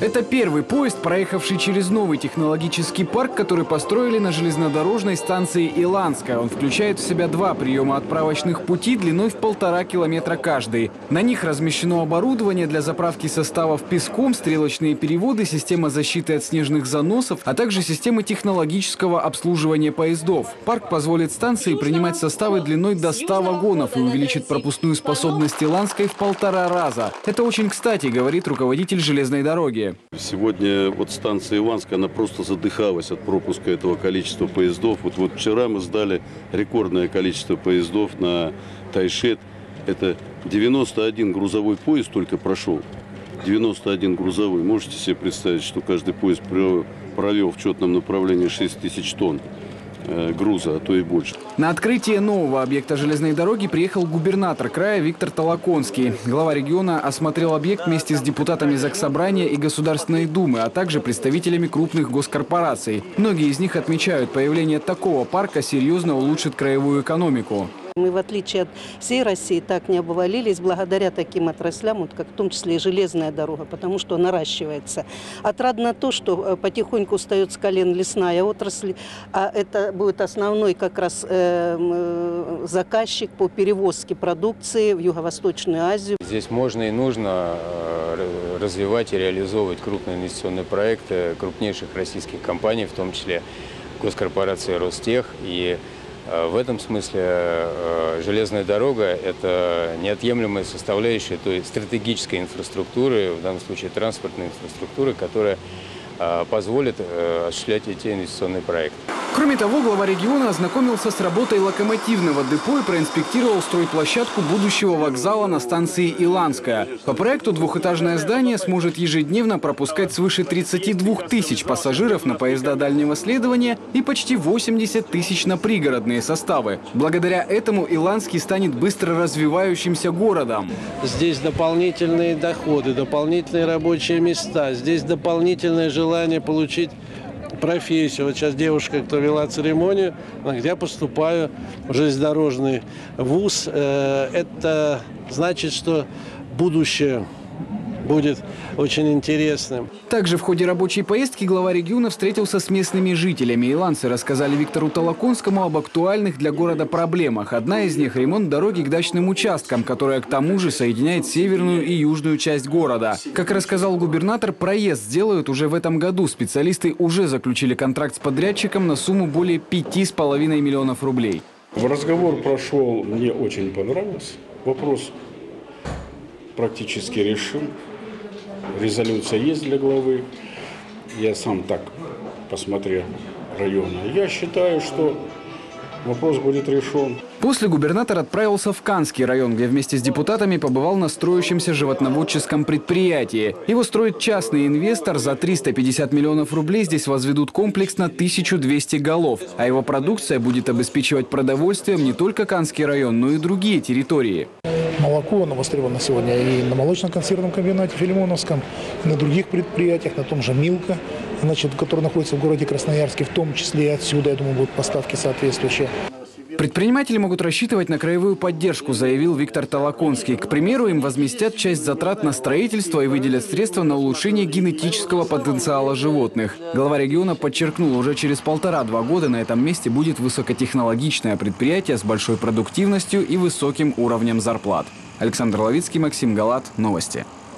Это первый поезд, проехавший через новый технологический парк, который построили на железнодорожной станции Иланская. Он включает в себя два приема отправочных пути длиной в 1,5 километра каждый. На них размещено оборудование для заправки составов песком, стрелочные переводы, система защиты от снежных заносов, а также системы технологического обслуживания поездов. Парк позволит станции принимать составы длиной до 100 вагонов и увеличит пропускную способность Иланской в 1,5 раза. Это очень кстати, говорит руководитель железной дороги. Сегодня вот станция Иланская, она просто задыхалась от пропуска этого количества поездов. Вот вчера мы сдали рекордное количество поездов на Тайшет. Это 91 грузовой поезд только прошел. 91 грузовой. Можете себе представить, что каждый поезд провел в четном направлении 6 тысяч тонн груза, а то и больше. На открытие нового объекта железной дороги приехал губернатор края Виктор Толоконский. Глава региона осмотрел объект вместе с депутатами Заксобрания и Государственной Думы, а также представителями крупных госкорпораций. Многие из них отмечают, появление такого парка серьезно улучшит краевую экономику. Мы, в отличие от всей России, так не обвалились благодаря таким отраслям, вот как в том числе и железная дорога, потому что наращивается. Отрадно то, что потихоньку встает с колен лесная отрасль, а это будет основной как раз заказчик по перевозке продукции в Юго-Восточную Азию. Здесь можно и нужно развивать и реализовывать крупные инвестиционные проекты крупнейших российских компаний, в том числе госкорпорации Ростех. И в этом смысле железная дорога – это неотъемлемая составляющая той стратегической инфраструктуры, в данном случае транспортной инфраструктуры, которая позволит осуществлять эти инвестиционные проекты. Кроме того, глава региона ознакомился с работой локомотивного депо и проинспектировал стройплощадку будущего вокзала на станции Иланская. По проекту двухэтажное здание сможет ежедневно пропускать свыше 32 тысяч пассажиров на поезда дальнего следования и почти 80 тысяч на пригородные составы. Благодаря этому Иланский станет быстро развивающимся городом. Здесь дополнительные доходы, дополнительные рабочие места, здесь дополнительное желание получить профессию. Вот сейчас девушка, кто вела церемонию, где я поступаю в железнодорожный вуз. Это значит, что будущее будет очень интересным. Также в ходе рабочей поездки глава региона встретился с местными жителями. Иланцы рассказали Виктору Толоконскому об актуальных для города проблемах. Одна из них – ремонт дороги к дачным участкам, которая к тому же соединяет северную и южную часть города. Как рассказал губернатор, проезд сделают уже в этом году. Специалисты уже заключили контракт с подрядчиком на сумму более 5,5 миллионов рублей. Разговор прошел, мне очень понравился. Вопрос практически решен. Резолюция есть для главы. Я сам так посмотрел района. Я считаю, что вопрос будет решен. После губернатор отправился в Канский район, где вместе с депутатами побывал на строящемся животноводческом предприятии. Его строит частный инвестор. За 350 миллионов рублей здесь возведут комплекс на 1200 голов. А его продукция будет обеспечивать продовольствием не только Канский район, но и другие территории. Молоко, оно востребовано сегодня и на молочно-консервном комбинате Филимоновском, и на других предприятиях, на том же Милка, значит, который находится в городе Красноярске, в том числе и отсюда, я думаю, будут поставки соответствующие. Предприниматели могут рассчитывать на краевую поддержку, заявил Виктор Толоконский. К примеру, им возместят часть затрат на строительство и выделят средства на улучшение генетического потенциала животных. Глава региона подчеркнул, уже через 1,5-2 года на этом месте будет высокотехнологичное предприятие с большой продуктивностью и высоким уровнем зарплат. Александр Ловицкий, Максим Галат. Новости.